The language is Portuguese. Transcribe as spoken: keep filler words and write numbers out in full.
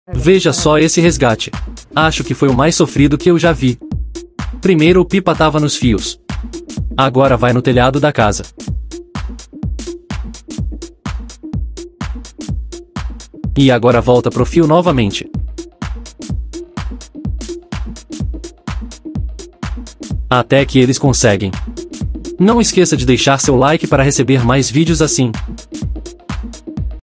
Veja só esse resgate. Acho que foi o mais sofrido que eu já vi. Primeiro o Pipa tava nos fios. Agora vai no telhado da casa. E agora volta pro fio novamente. Até que eles conseguem. Não esqueça de deixar seu like para receber mais vídeos assim.